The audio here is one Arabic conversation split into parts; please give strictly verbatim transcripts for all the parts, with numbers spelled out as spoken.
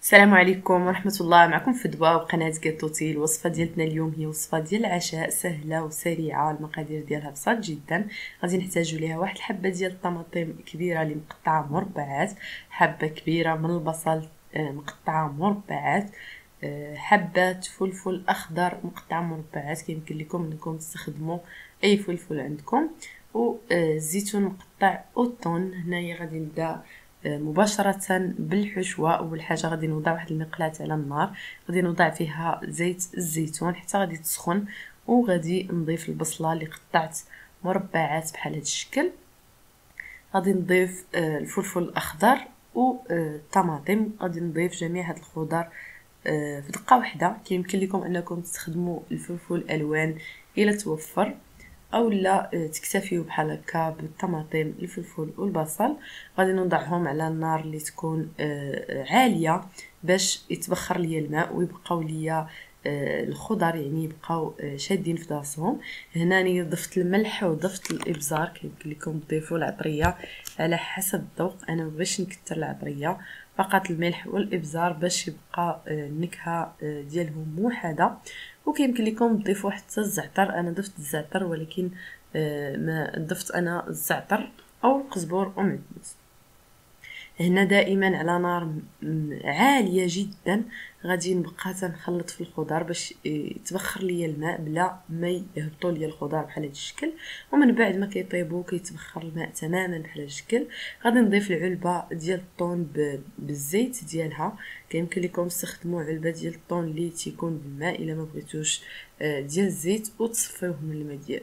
السلام عليكم ورحمة الله. معكم فدوى وقناة كاتوتي. الوصفة ديالتنا اليوم هي وصفة ديال العشاء سهلة وسريعة. المقادير ديالها بساط جدا. غادي نحتاجو ليها واحد الحبة ديال الطماطم كبيرة اللي مقطعة مربعات، حبة كبيرة من البصل مقطعة مربعات، حبات فلفل اخضر مقطعة مربعات، كيمكن لكم انكم تستخدموا اي فلفل عندكم، والزيتون مقطع، والطون. هنايا غادي نبدا مباشرة بالحشوة. أول حاجة غادي نوضع واحد المقلاة على النار، غادي نوضع فيها زيت الزيتون حتى غادي تسخن، وغادي نضيف البصلة اللي قطعت مربعات بحال هذا الشكل. غادي نضيف الفلفل الأخضر والطماطم، غادي نضيف جميع هاد الخضر في دقة واحدة. كيمكن لكم أنكم تستخدموا الفلفل الألوان إلى توفر، او لا تكتفيوا بحال هكا بالطماطم الفلفل والبصل. غادي نوضعهم على النار اللي تكون عاليه باش يتبخر ليا الماء ويبقاو ليا الخضر، يعني يبقاو شادين في راسهم. هنا ني ضفت الملح وضفت الابزار، كيمكن لكم تضيفوا العطريه على حسب الذوق. انا مبغيتش نكثر العطريه، فقط الملح والابزار باش يبقى النكهه ديالهم موحده. وكيمكن لكم تضيفوا حتى الزعتر، انا ضفت الزعتر ولكن ما ضفت انا الزعتر او القزبور ومعدنوس. هنا دائما على نار عاليه جدا غادي نبقى تنخلط في الخضر باش يتبخر ليا الماء بلا ما يهبطوا ليا الخضر بحال هذا الشكل. ومن بعد ما كيطيبوا كيتبخر الماء تماما بحال هذا الشكل، غادي نضيف العلبه ديال الطون بالزيت ديالها. كيمكن لكم تستخدموا علبه ديال الطون اللي تيكون بالماء الا ما بغيتوش ديال الزيت، وتصفيوه من الماء ديالو.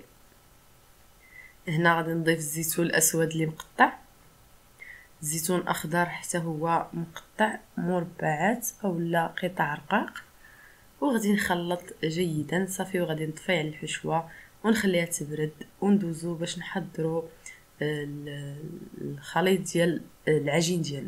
هنا غادي نضيف الزيتون الاسود اللي مقطع، زيتون اخضر حتى هو مقطع مربعات او لا قطع رقاق، وغادي نخلط جيدا صافي. وغادي نطفي على الحشوه ونخليها تبرد، وندوزو باش نحضروا الخليط ديال العجين ديالنا.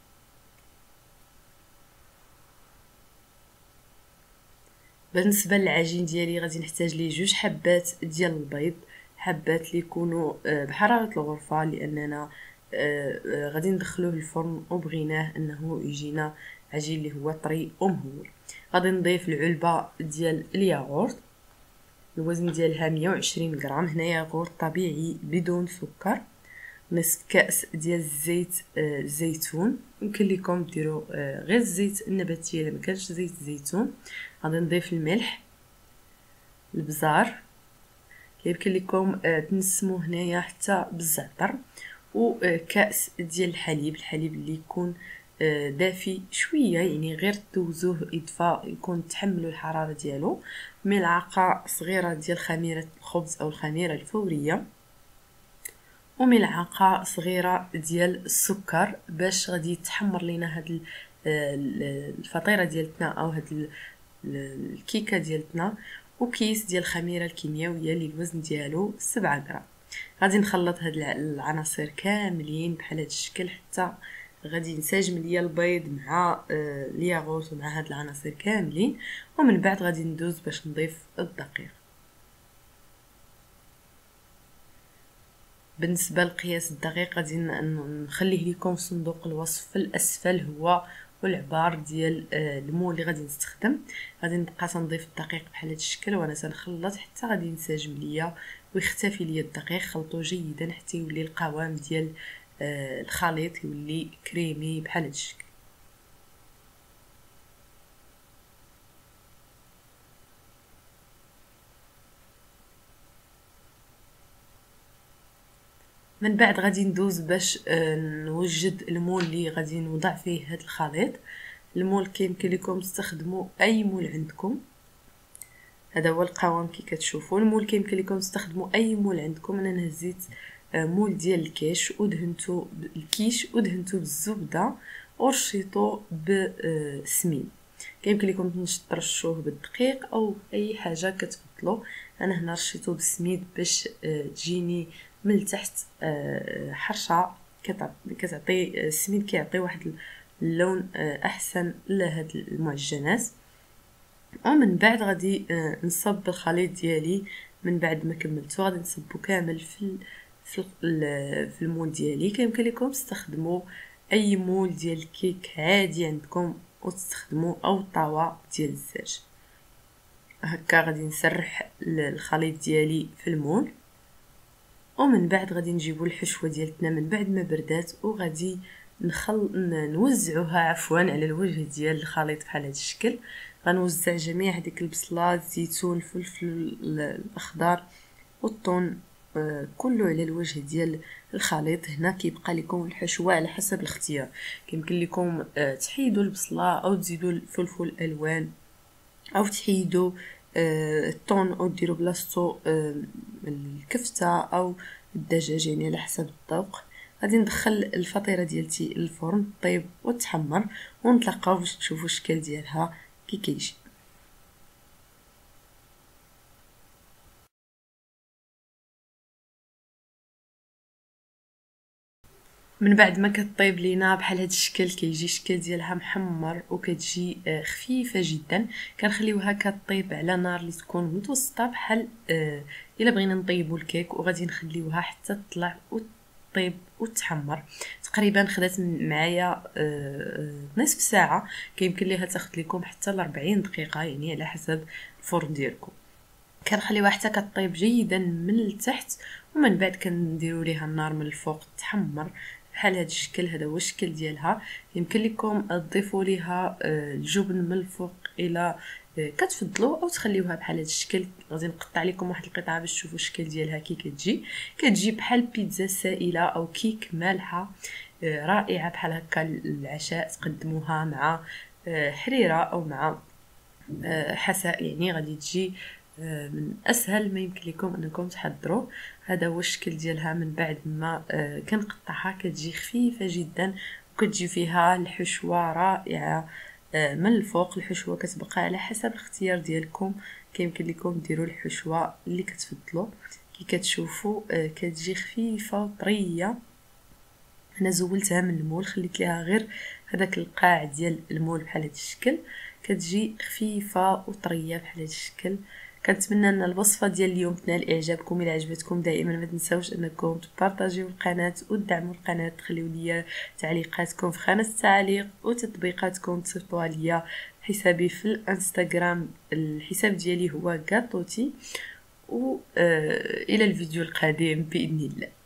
بالنسبه للعجين ديالي غادي نحتاج ليه جوج حبات ديال البيض، حبات اللي يكونوا بحراره الغرفه، لاننا آه غادي ندخلوه الفرن وبغيناه انه يجينا عجين اللي هو طري ومهور. غادي نضيف العلبه ديال الياغورت، الوزن ديالها مية وعشرين غرام. هنا ياغورت طبيعي بدون سكر. نصف كاس ديال الزيت آه الزيتون، يمكن لكم ديروا آه غير الزيت النباتي الا ما كانش زيت الزيتون. غادي نضيف الملح، البزار، يمكن لكم آه تنسموا هنايا حتى بالزعتر، وكاس ديال الحليب، الحليب اللي يكون دافي شويه، يعني غير دوزوه يدفى يكون تحملوا الحراره ديالو. ملعقه صغيره ديال خميره الخبز او الخميره الفوريه، وملعقه صغيره ديال السكر باش غادي يتحمر لينا هاد الفطيره ديالتنا او هاد الكيكه ديالتنا. وكيس ديال الخميره الكيميائيه اللي الوزن ديالو سبعة غرام. غادي نخلط هاد العناصر كاملين بحال هاد الشكل حتى غادي ينسجم ليا البيض مع الياغورت ومع هاد العناصر كاملين. ومن بعد غادي ندوز باش نضيف الدقيق. بالنسبه لقياس الدقيق غادي نخليه لكم في صندوق الوصف في الاسفل، هو والعبار ديال المول اللي غادي نستخدم. غادي نبقى تنضيف الدقيق بحال هذا الشكل وانا تنخلط حتى غادي ينسجم ليا ويختفي ليا الدقيق. خلطوه جيدا حتى يولي القوام ديال الخليط يولي كريمي بحال هذا الشكل. من بعد غادي ندوز باش نوجد المول اللي غادي نوضع فيه هذا الخليط. المول كيمكن لكم تستخدموا اي مول عندكم، هذا هو القوام كي كتشوفوا. المول كيمكن لكم تستخدموا اي مول عندكم. انا نهزيت مول ديال الكيش ودهنتو الكيش ودهنتو بالزبده ورشيتو بالسمين. كيمكن لكم ترشوه بالدقيق او اي حاجه كتفضلوا. انا هنا رشيتو بالسميد باش تجيني من التحت حرشه كتعطي السميد، كيعطي واحد اللون احسن لهاد المعجنات. ومن بعد غادي نصب الخليط ديالي. من بعد ما كملته غادي نصبو كامل في في المول ديالي. كيمكن لكم تستخدموا اي مول ديال الكيك عادي عندكم وتستخدموا او طاوة ديال الزاج. هكا غادي نسرح الخليط ديالي في المول، ومن بعد غادي نجيبوا الحشوه ديالتنا من بعد ما بردات وغادي نخل نوزعوها عفوا على الوجه ديال الخليط بحال هذا الشكل. غنوزع جميع هذيك البصلات، الزيتون، الفلفل الاخضر والثوم آه كله على الوجه ديال الخليط. هنا كيبقى لكم الحشوه على حسب الاختيار، كيمكن لكم آه تحيدوا البصله او تزيدوا الفلفل الالوان، او تحيدوا آه الطون او ديروا بلاصتو آه الكفته او الدجاج، يعني على حسب الذوق. غادي ندخل الفطيره ديالتي للفرن طيب وتحمر، ونتلاقاو باش تشوفوا الشكل ديالها كي كيجي. من بعد ما كطيب لينا بحال هذا الشكل كيجي الشكل ديالها محمر وكتجي خفيفه جدا. كنخليوها كطيب على نار اللي تكون متوسطه بحال آه الا بغينا نطيبوا الكيك، وغادي نخليوها حتى تطلع وطيب وتحمر. تقريبا خدات معايا آه نصف ساعه، كيمكن ليها تاخذ لكم حتى ل أربعين دقيقه، يعني على حسب الفرن ديالكم. كنخليوها حتى كطيب جيدا من التحت، ومن بعد كنديروا ليها النار من الفوق تحمر بحال هذا الشكل. هذا هو الشكل ديالها. يمكن لكم تضيفوا ليها الجبن من الفوق الى كتفضلوا، او تخليوها بحال هذا الشكل. غادي نقطع لكم واحد القطعه باش تشوفوا الشكل ديالها كي كتجي. كتجي بحال بيتزا سائله او كيك مالحه رائعه بحال هكا. العشاء تقدموها مع حريره او مع حساء، يعني غادي تجي من اسهل ما يمكن لكم انكم تحضروا. هذا هو الشكل ديالها من بعد ما كنقطعها. كتجي خفيفه جدا وكتجي فيها الحشوه رائعه من الفوق. الحشوه كتبقى على حسب الاختيار ديالكم، كيمكن لكم ديروا الحشوه اللي كتفضلوا. كي كتشوفوا كتجي خفيفه وطريه. انا زولتها من المول، خليت ليها غير هذاك القاع ديال المول بحال هذا الشكل. كتجي خفيفه وطريه بحال هذا الشكل. كنتمنى ان الوصفه ديال اليوم تنال اعجابكم. الى عجبتكم دائما ما تنساوش انكم تبارطاجيو القناه وتدعموا القناه. تخليو لي تعليقاتكم في خانه التعليق، وتطبيقاتكم تصيفطوها ليا حسابي في الانستغرام. الحساب ديالي هو غاتوتي. و آه الى الفيديو القادم باذن الله.